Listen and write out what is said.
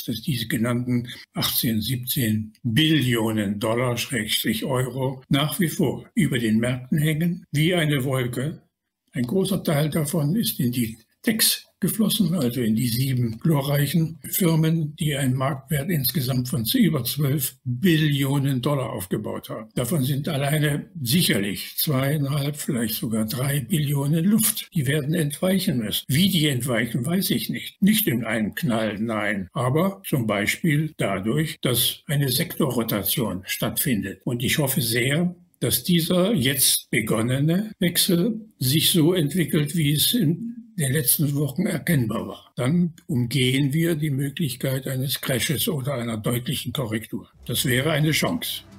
geschätzt, dass diese genannten 18, 17 Billionen Dollar, Schrägstrich Euro, nach wie vor über den Märkten hängen, wie eine Wolke. Ein großer Teil davon ist in die Techs geflossen, also in die 7 glorreichen Firmen, die einen Marktwert insgesamt von über 12 Billionen Dollar aufgebaut haben. Davon sind alleine sicherlich 2,5, vielleicht sogar 3 Billionen Luft. Die werden entweichen müssen. Wie die entweichen, weiß ich nicht. Nicht in einem Knall, nein. Aber zum Beispiel dadurch, dass eine Sektorrotation stattfindet. Und ich hoffe sehr, dass dieser jetzt begonnene Wechsel sich so entwickelt, wie es in den letzten Wochen erkennbar war. Dann umgehen wir die Möglichkeit eines Crashes oder einer deutlichen Korrektur. Das wäre eine Chance.